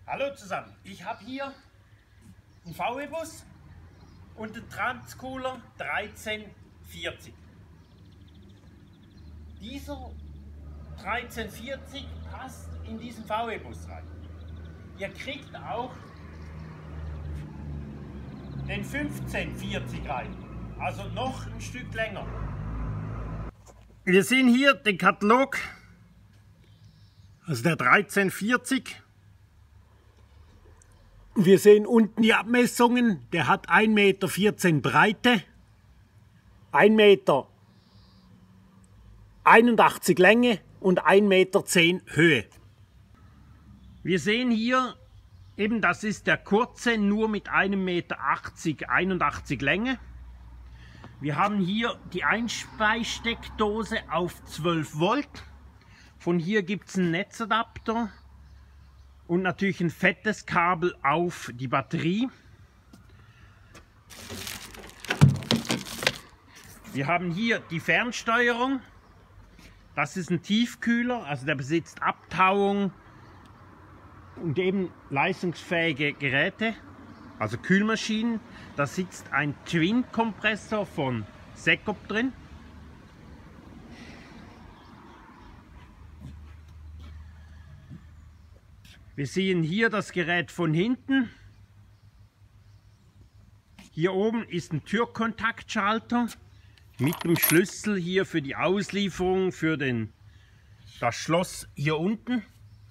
Hallo zusammen, ich habe hier einen VW-Bus und einen Transcooler 1340. Dieser 1340 passt in diesen VW-Bus rein. Ihr kriegt auch den 1540 rein, also noch ein Stück länger. Wir sehen hier den Katalog, also der 1340. Wir sehen unten die Abmessungen, der hat 1,14 Meter Breite, 1,81 Meter Länge und 1,10 Meter Höhe. Wir sehen hier eben, das ist der kurze, nur mit 1,80 Meter 81 Länge. Wir haben hier die Einspeissteckdose auf 12 Volt. Von hier gibt es einen Netzadapter. Und natürlich ein fettes Kabel auf die Batterie. Wir haben hier die Fernsteuerung. Das ist ein Tiefkühler, also der besitzt Abtauung und eben leistungsfähige Geräte, also Kühlmaschinen. Da sitzt ein Twin-Kompressor von Secop drin. Wir sehen hier das Gerät von hinten. Hier oben ist ein Türkontaktschalter mit dem Schlüssel hier für die Auslieferung für das Schloss hier unten.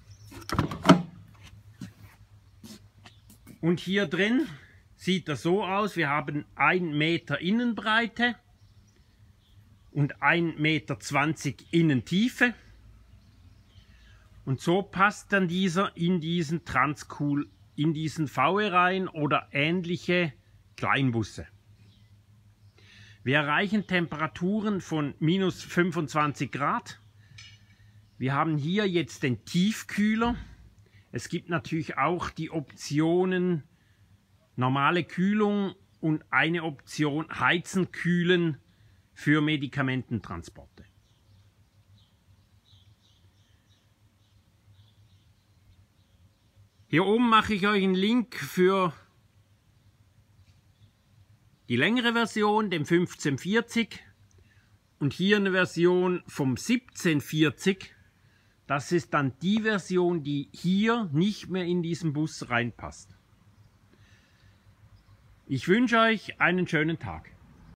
Und hier drin sieht das so aus, wir haben 1 Meter Innenbreite und 1,20 Meter Innentiefe. Und so passt dann dieser in diesen Transcool, in diesen VW rein oder ähnliche Kleinbusse. Wir erreichen Temperaturen von minus 25 Grad. Wir haben hier jetzt den Tiefkühler. Es gibt natürlich auch die Optionen normale Kühlung und eine Option Heizen, Kühlen für Medikamententransporte. Hier oben mache ich euch einen Link für die längere Version, den 1540, und hier eine Version vom 1740. Das ist dann die Version, die hier nicht mehr in diesen Bus reinpasst. Ich wünsche euch einen schönen Tag.